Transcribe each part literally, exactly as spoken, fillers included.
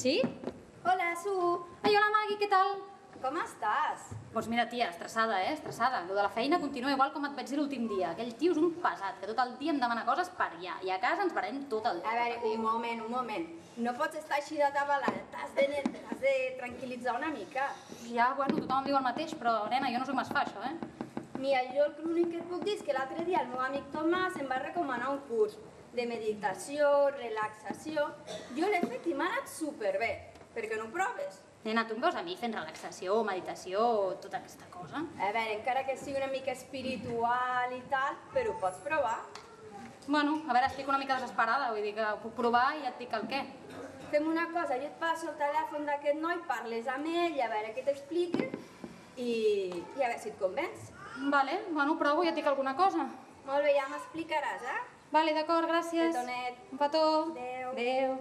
Sí? Hola, Su. Ai, hola, Magui, què tal? Com estàs? Doncs mira, tia, estressada, eh? Estressada. Lo de la feina continua igual com et vaig dir l'últim dia. Aquell tio és un pesat, que tot el dia em demana coses per allà. I a casa ens barem tot el dia. A veure, un moment, un moment. No pots estar així de tabalada. T'has de, t'has de tranquil·litzar una mica. Ja, bueno, tothom em diu el mateix, però, nena, jo no soc més fa, això, eh? Mira, jo l'únic que et puc dir és que l'altre dia el meu amic Tomàs em va recomanar un curs de meditació, relaxació. Jo l'he fet i m'ha anat superbé. Per què no ho proves? Nena, tu em veus a mi fent relaxació, meditació, tota aquesta cosa? A veure, encara que sigui una mica espiritual i tal, però ho pots provar. Bueno, a veure, estic una mica desesperada, vull dir que ho puc provar i ja et dic el què. Fem una cosa, jo et passo el telèfon d'aquest noi, parles amb ell, a veure què t'explica i, i a veure si et convenç. Vale, bueno, provo i et dic alguna cosa. Molt bé, ja m'explicaràs, eh? Vale, d'acord, gràcies. Petonet. Un petó. Adéu. Adéu.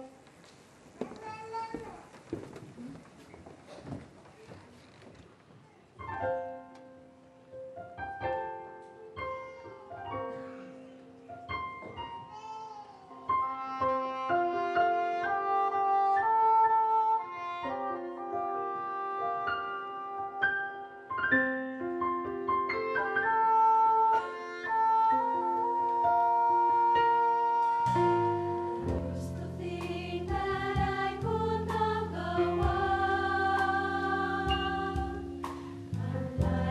La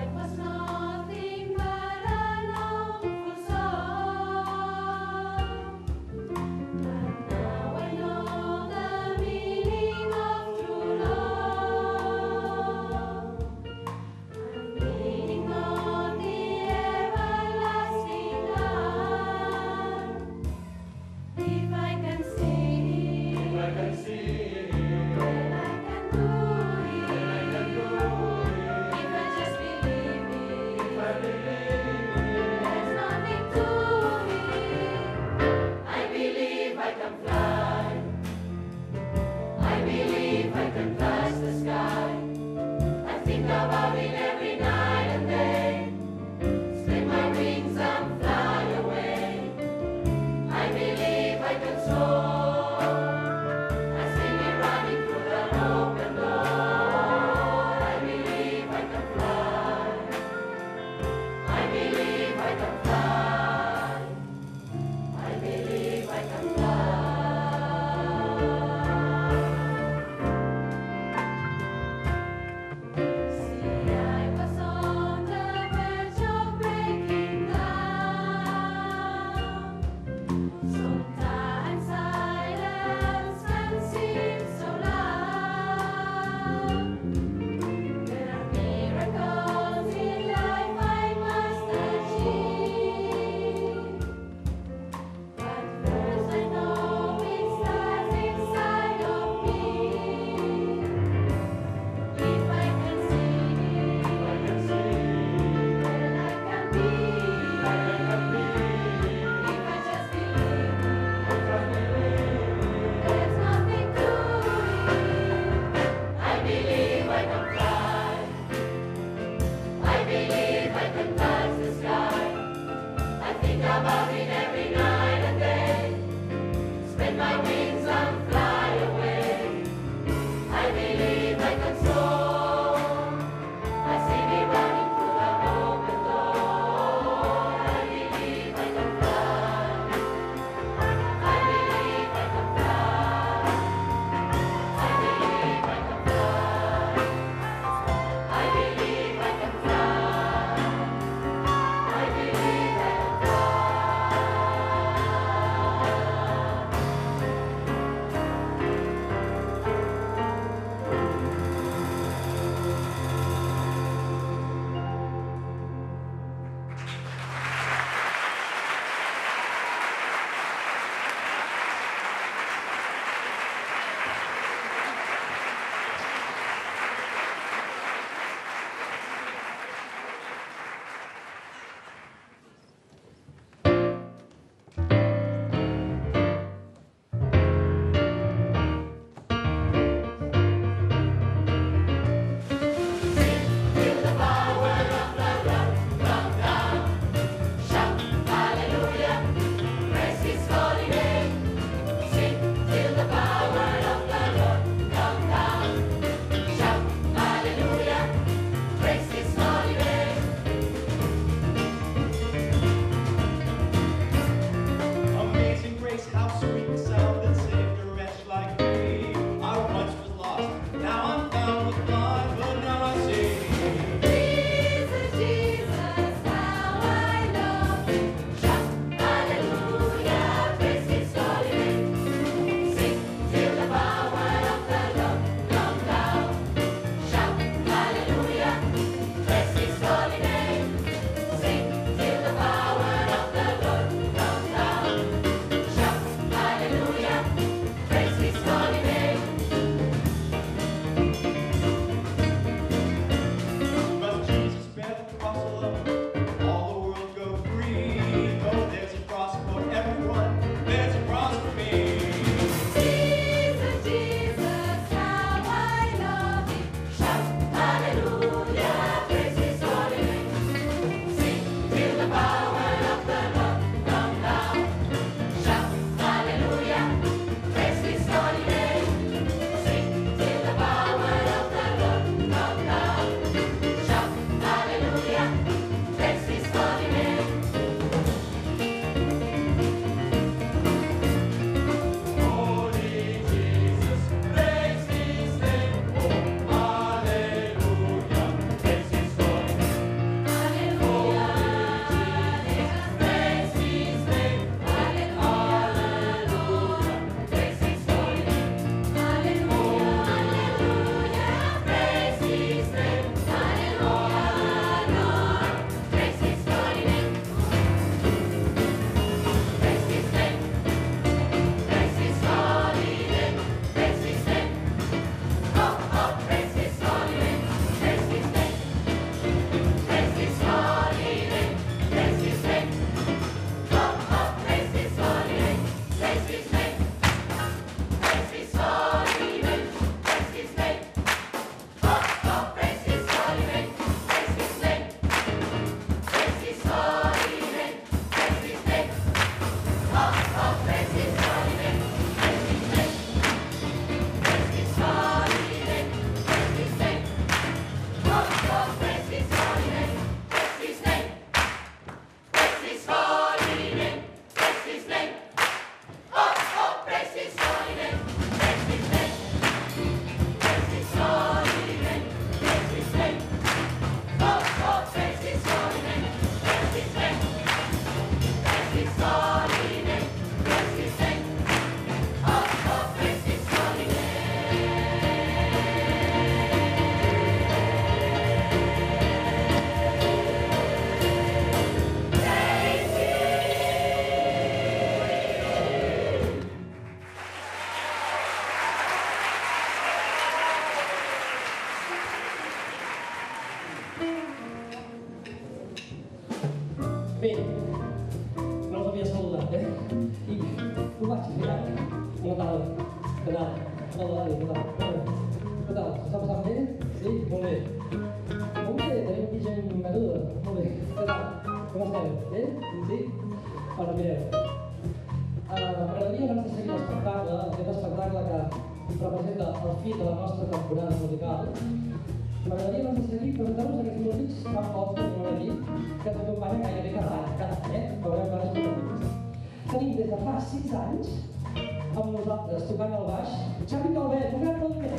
faci, ja. Bona tarda. Què tal? Hola, Dani, què tal? Què tal? S'està passant bé? Sí? Molt bé. Molt bé, tenim aquí gent menuda. Molt bé. Què tal? Com esteu? Bé? Sí? Bueno, mireu. M'agradaria, abans de seguir l'espectacle, aquest espectacle que representa el fi de la nostra temporada musical, m'agradaria, abans de seguir, presentar-vos aquests músics tan pocs que tenim aquí, que ens acompanyen gairebé cada any, cada any, eh? Veurem cada espectacle. Tenim des de fa sis anys amb nosaltres, tocant el baix, Xavi Calvet, un gran aplaudiment.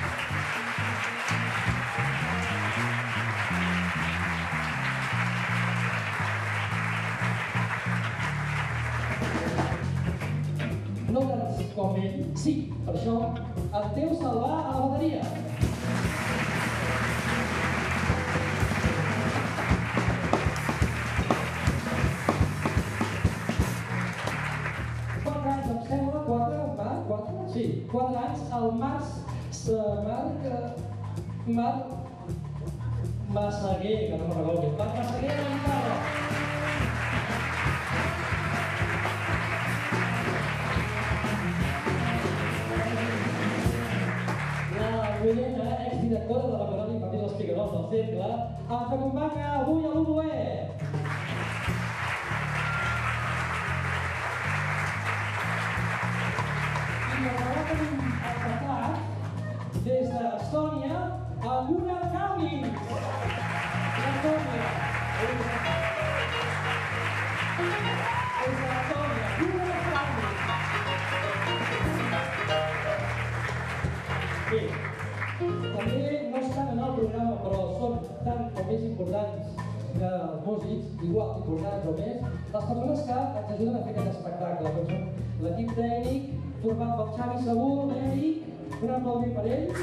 No tants com ell, sí, per això, el teu Salvà a la bateria. Quatre anys, em sembla, quatre, Marc, quatre? Sí, quatre anys, el Marc, Marc, Marc Massaguer, que no me'n recordo, Marc Massaguer a la guitarra. Mollena, exdirectora de la Coral Infantil dels Picarols del Cercle, ens acompanya avui a l'Oboè. I acabarà tenim el teclat des d'Estònia, amb una Càlins. L'Estònia. Des d'Estònia, una Càlins. Bé. També no estan en el programa, però són tant o més importants que els músics, igual importants o més, les persones que ens ajuden a fer aquest espectacle, com són l'equip tècnic, format pel Xavi Segur, l'Eric, un aplaudiment per ells.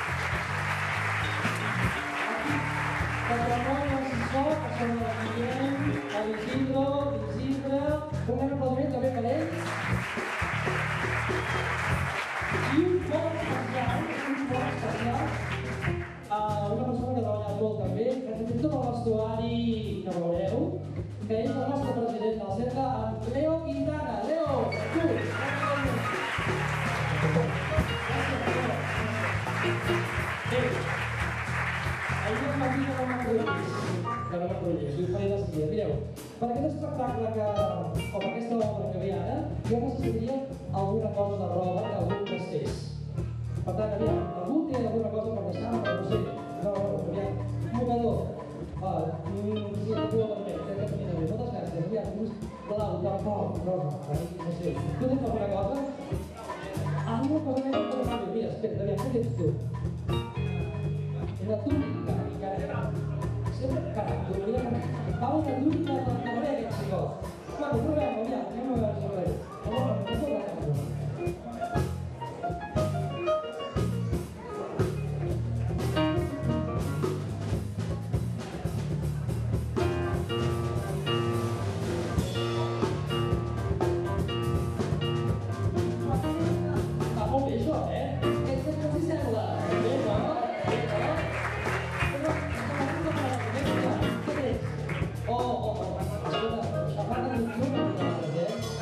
L'equip de Ramon i l'assessor, que són el Guillem, l'Isidro, l'Isidre, un gran aplaudiment també per ells. I un molt especial, un molt especial, a una persona que ha treballat molt també, que ha fet tot el vestuari que veureu, que és el nostre president del centre, en Leo Quintana. Leo, tu! Bé, ahir es va dir que no m'aprollés, que no m'aprollés, us faré la seguida. Mireu, per aquest espectacle que, o per aquesta obra que ve ara, jo necessitaria alguna cosa de roba que algú gastés. Per tant, aviam, algú té alguna cosa per deixar, però no sé, no, no, aviam, un mocador, ah, sí, tu ho permet, trenta minuts, moltes gràcies, aviam, un blau, de foc, rosa, no sé, tu tens alguna cosa? Alguna cosa més que no sé, mira, espera, aviam, què tens tu? Una túnica, encara, sempre, caram, túnica, va una túnica per treballar aquest xicot. Bueno, provem, aviam, anem a veure sobre ell. Aviam, anem a veure sobre ell. Oh, oh, oh, escolta, a part de l'opció,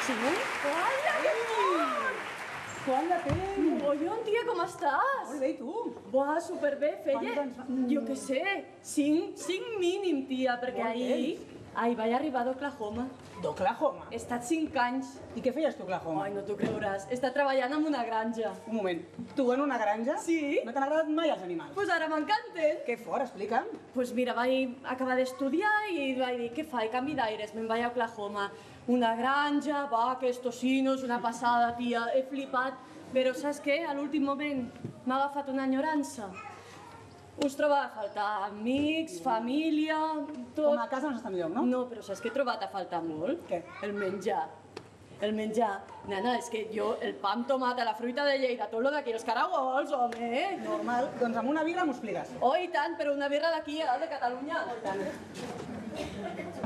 Sí? Hola, que fort! Quant de temps! Mogollon, tia, com estàs? Molt bé, i tu? Buah, superbé, feia... Quants anys fa? Jo què sé, cinc, cinc mínim, tia, perquè Molt ahir... Ahir vaig arribar d'Oklahoma. D'Oklahoma? He estat cinc anys. I què feies tu, Oklahoma? Ai, no t'ho creuràs. He estat treballant en una granja. Un moment, tu en una granja? Sí. No t'han agradat mai els animals? Pues ara m'encanten. Què fort, explica'm. Pues mira, vaig acabar d'estudiar i vaig dir, què faig? Canvi d'aires, me'n vaig a Oklahoma. Una granja, vaques, tocinos, una passada, tia, he flipat. Però saps què? A l'últim moment m'ha agafat una enyorança. Us trobava a faltar amics, família, tot... Com a casa no s'està millor, no? No, però saps què he trobat a faltar molt? Què? El menjar. El menjar. Nana, és que jo, el pa amb tomata, la fruita de Lleida, tot lo d'aquí, els caragols, home! Normal. Doncs amb una birra m'ho expliques. Oh, i tant, però una birra d'aquí, eh, de Catalunya. I tant.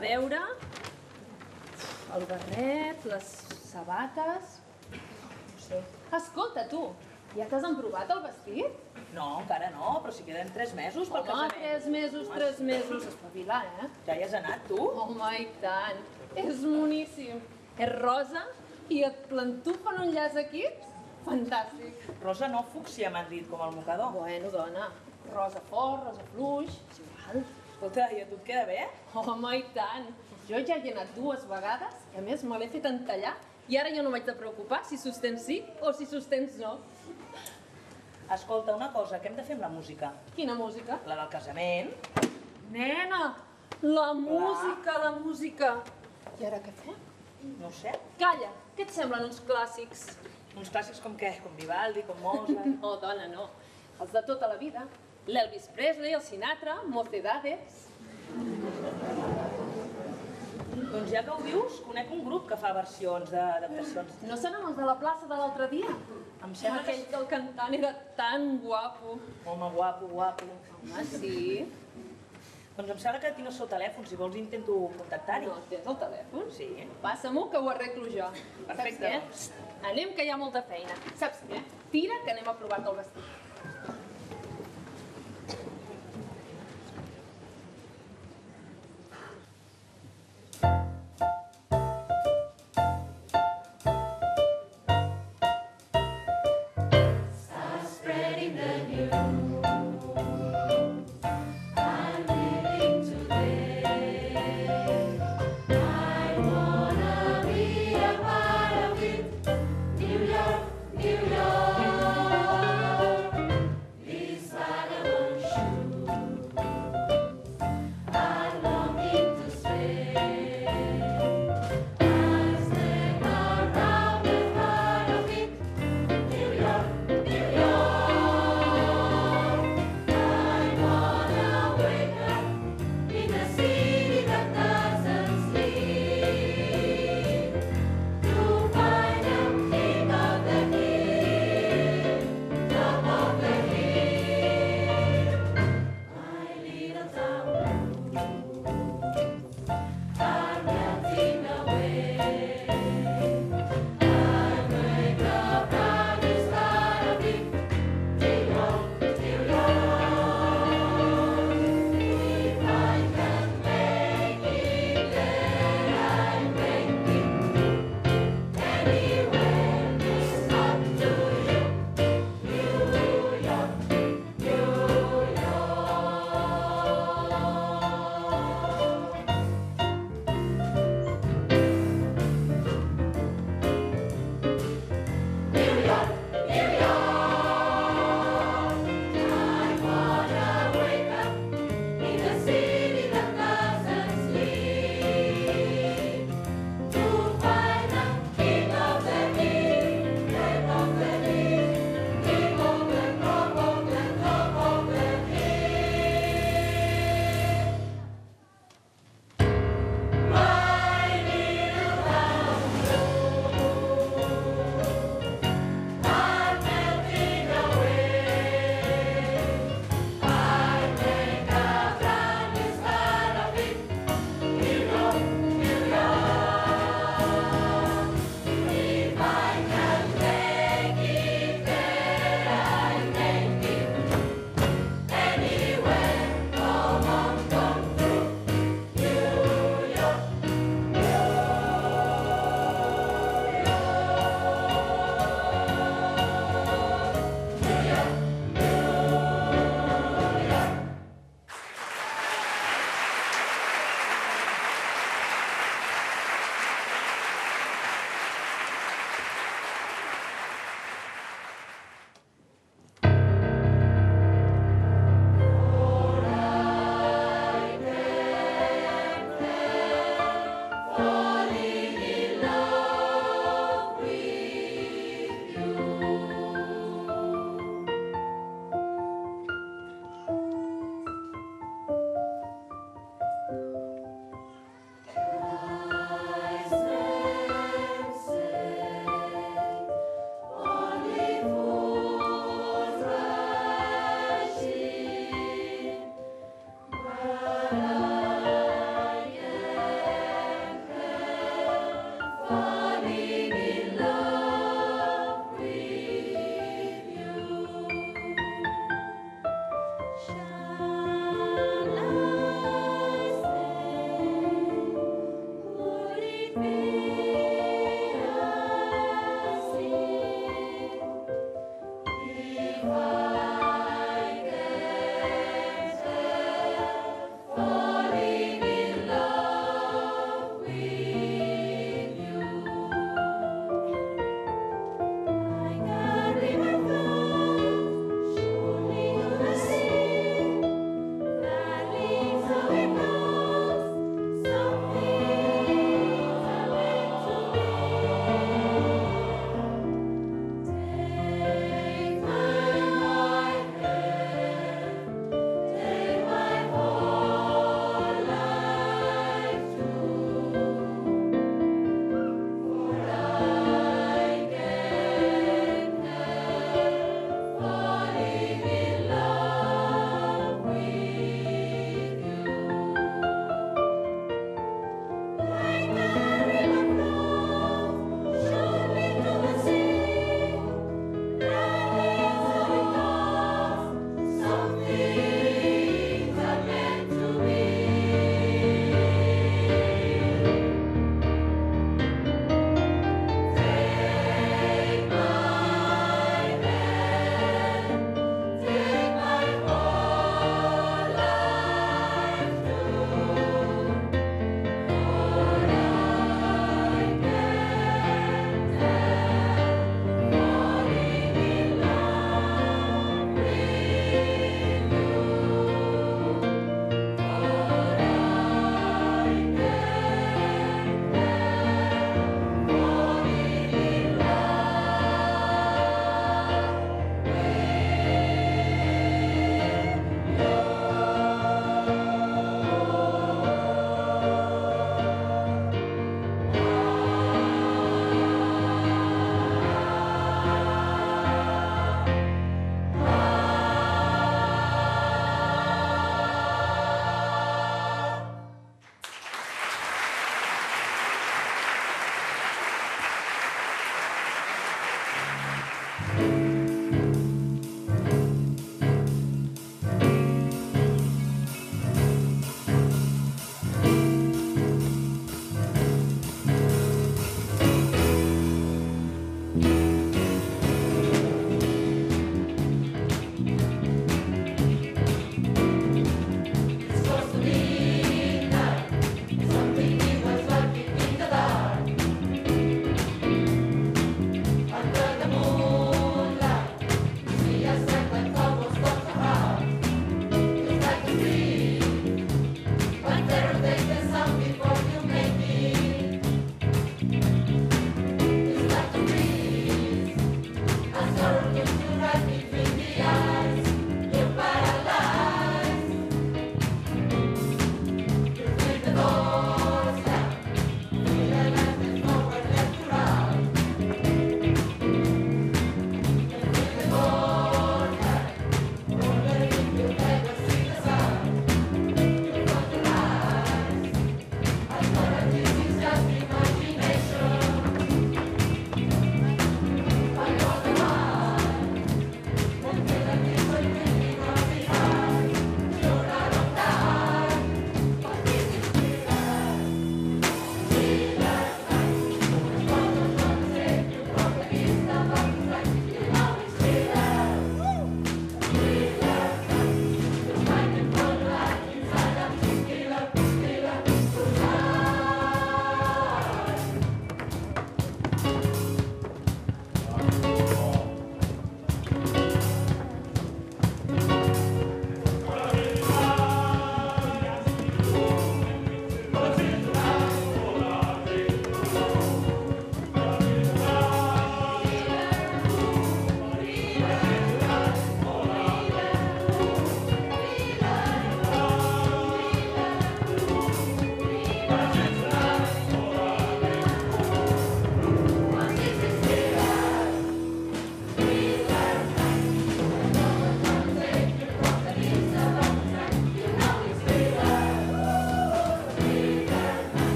veure... El barret, les sabates... No sé. Escolta, tu, ja t'has emprovat el vestit? No, encara no, però si queden tres mesos pel Home, casament. tres mesos, tres mesos. Espavila, eh? Ja hi has anat, tu? Home, i tant. És moníssim. És rosa i et plantufen un llaç aquí. Fantàstic. Rosa no fúcsia m'han dit, com el mocador. Bueno, dona, rosa fort, rosa fluix, és igual. Escolta, i a tu et queda bé? Home, i tant. Jo ja hi he anat dues vegades i a més me l'he fet entallar i ara jo no m'haig de preocupar si sostens sí o si sostens no. Escolta, una cosa, què hem de fer amb la música? Quina música? La del casament? Nena, la música, la música. I ara què fem? No ho sé. Calla, què et semblen uns clàssics? Uns clàssics com què? Com Vivaldi, com Mozart? No, dona, no. Els de tota la vida. L'Elvis Presley, el Sinatra, Mocedades... Doncs ja que ho dius, conec un grup que fa versions d'adaptacions. No seran els de la plaça de l'altre dia? Em sembla que... Aquell del cantant era tan guapo. Home, guapo, guapo. Home, sí. Doncs em sembla que tinc el seu telèfon, si vols intento contactar-hi. No, tens el telèfon? Sí. Passa-m'ho que ho arreglo jo. Perfecte. Saps què? Anem, que hi ha molta feina. Saps què? Tira, que anem a provar-te el vestit. New York, New York.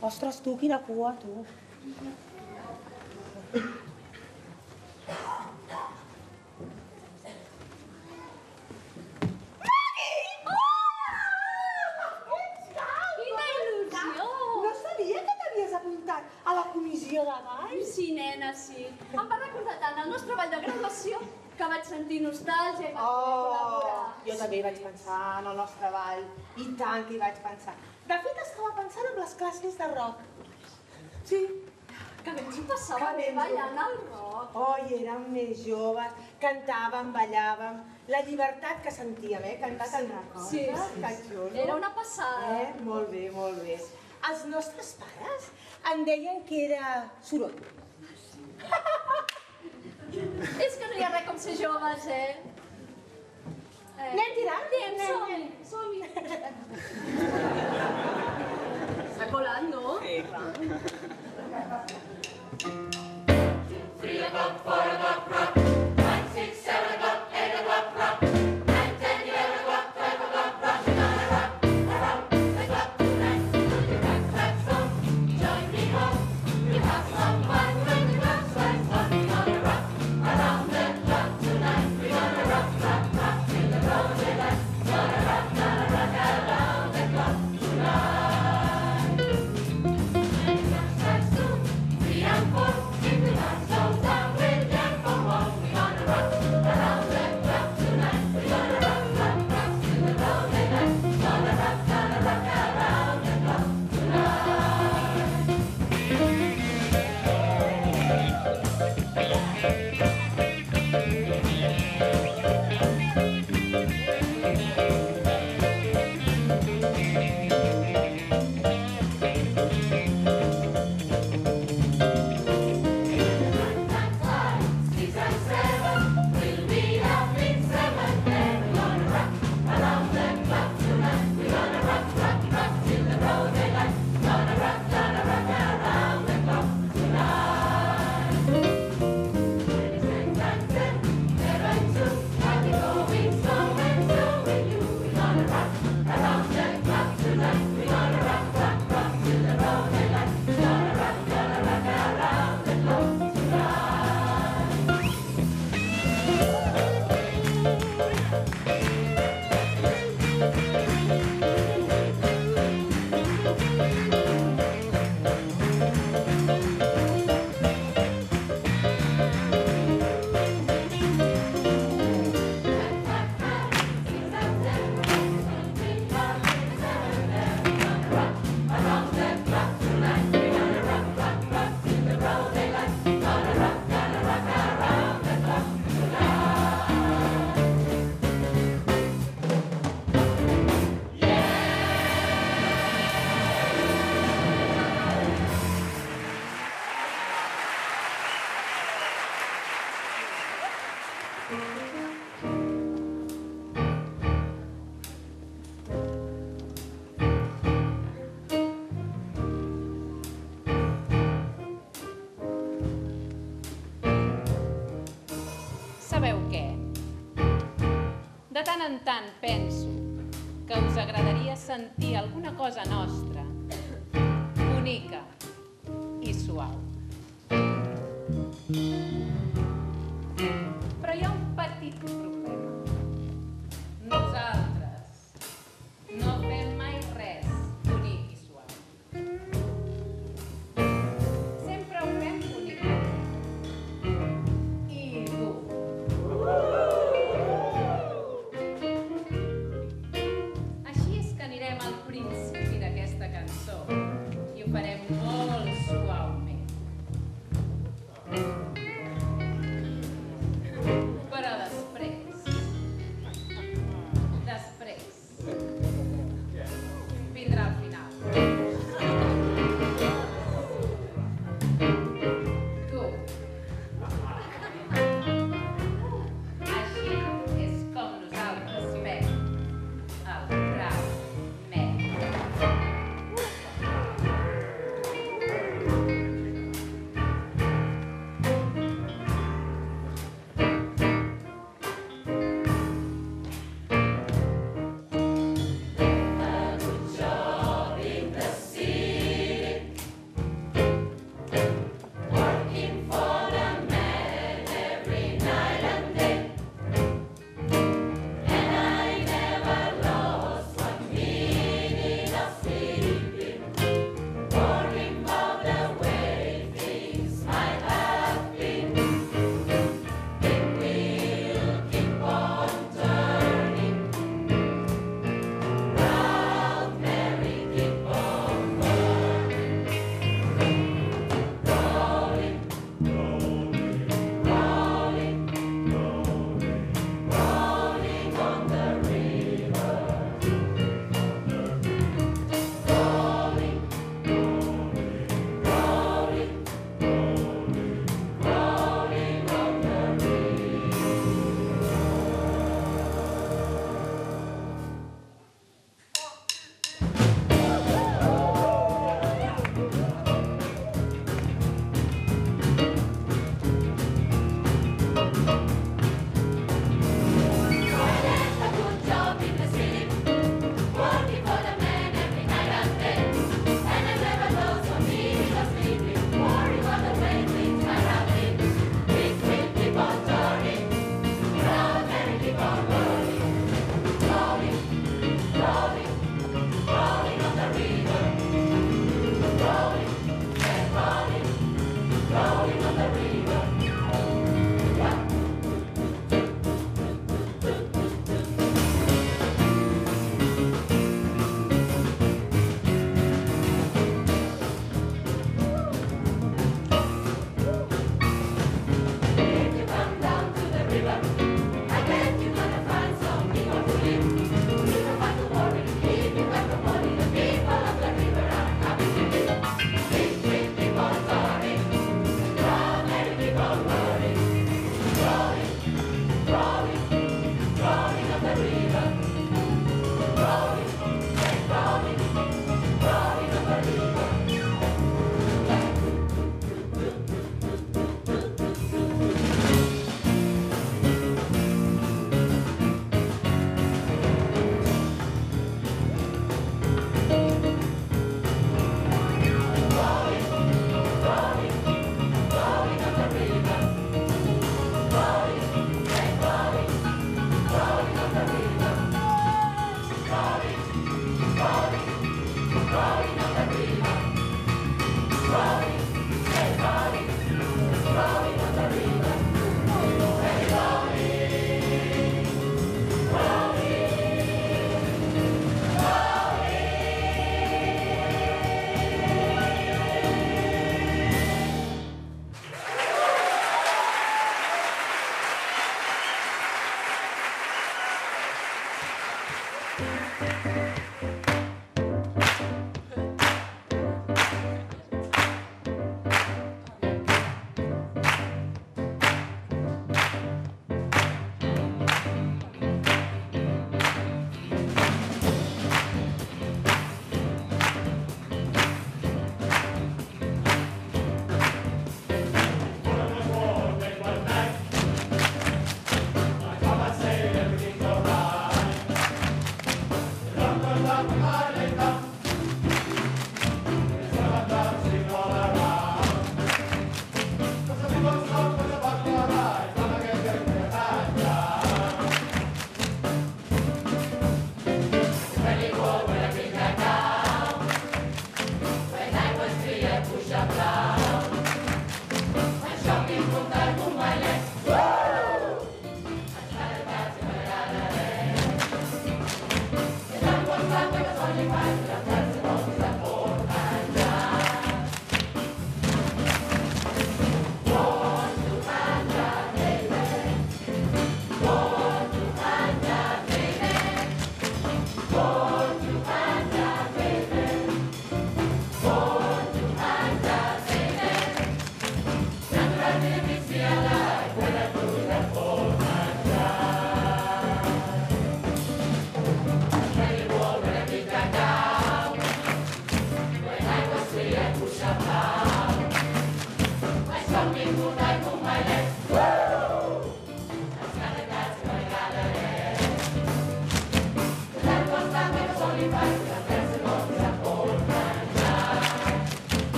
Ostres, tu, quina cua, tu. Quina il·lusió! No sabia que t'havies apuntat a la comissió de ball. Sí, nena, sí. Em va recordar tant el nostre ball de graduació que vaig sentir nostàlgia i vaig col·laborar. Jo també hi vaig pensar en el nostre ball. I tant que hi vaig pensar. De fet, estava pensant en les classes de rock. Sí. Que bé ens ho passava bé ballant al rock. Oi, érem més joves, cantàvem, ballàvem. La llibertat que sentíem, eh? Cantat en recordes. Sí, sí, Que sí. xulo. Era una passada. Eh? Molt bé, molt bé. Els nostres pares em deien que era soroll. És que no hi ha res com ser joves, eh? eh Anem tirant? Anem, som-hi, som-hi. S'ha colat, no? Sí, clar. Three o'clock, four o'clock, rock. Five, six, seven o'clock, eight o'clock, rock. Nine, ten, eleven o'clock, twelve o'clock, rock. We're gonna rock around the clock tonight. Put your back straps on, join me home. You have some fun when the clock strikes one. We're gonna rock around the clock tonight. We're gonna rock, rock, rock till the broad daylight. Gonna rock, gonna rock around the clock tonight. When the clock strikes two, three and four. If the clock slows down, we'll jump for more. We're gonna rock around the clock tonight. We're gonna rock, rock, rock till the broad daylight. Gonna rock, gonna rock around the clock tonight. Six and seven, we'll be up in seven. Then we're gonna rock around the clock tonight. We're gonna rock, rock, rock till the broad daylight. Gonna rock, gonna rock around the clock tonight. Twenty-six and ten, eleven two, I'll be going slow and slow with you. We're gonna rock around the clock tonight. We're gonna rock, rock, rock till the broad daylight. Gonna rock, gonna rock around the clock tonight. Sabeu què? De tant en tant penso que us agradaria sentir alguna cosa nostra, bonica i suau. Però hi ha un petit problema. Nosaltres no fem mai res bonic i suau. Sempre ho fem bonic i dur. Així és que anirem al principi d'aquesta cançó i ho farem molt suaument. Però després, després, vindrà el final. Tu. Així és com nosaltres fem el brau net.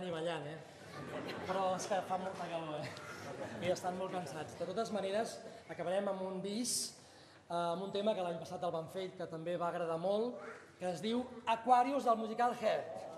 cantant i ballant, eh? Però és que fa molta calor, eh? I estan molt cansats. De totes maneres, acabarem amb un bis, amb un tema que l'any passat el van fer i que també va agradar molt, que es diu Aquarius del musical Hair.